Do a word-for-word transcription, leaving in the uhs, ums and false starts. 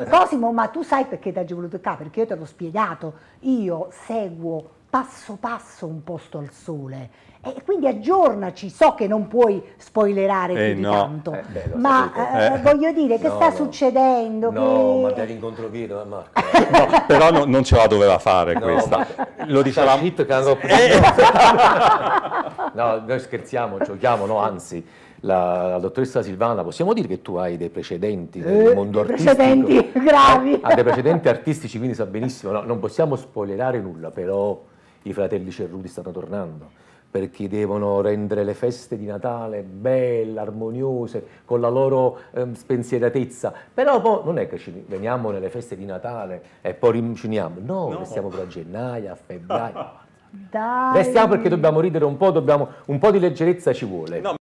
Cosimo, ma tu sai perché ti ha voluto qua? Perché io te l'ho spiegato, io seguo passo passo Un posto al sole e quindi aggiornaci, so che non puoi spoilerare Eh, più di no. tanto, Eh, beh, lo ma sapete. eh, voglio dire che No, sta no. succedendo? No, che... ma te l'incontro vino, eh, Marco. No, però no- non ce la doveva fare No, questa. ma- Lo diceva... Shit, che hanno- No, noi scherziamo, giochiamo, no, anzi, la, la dottoressa Silvana, possiamo dire che tu hai dei precedenti nel Eh, mondo dei artistico? precedenti gravi. Ha dei precedenti artistici, quindi sa benissimo, no, non possiamo spoilerare nulla, però i fratelli Cerruti stanno tornando, perché devono rendere le feste di Natale belle, armoniose, con la loro ehm, spensieratezza. Però poi non è che ci veniamo nelle feste di Natale e poi rinciniamo, no, No. restiamo per a gennaio, a febbraio. Dai. Restiamo perché dobbiamo ridere un po', dobbiamo, un po' di leggerezza ci vuole. No,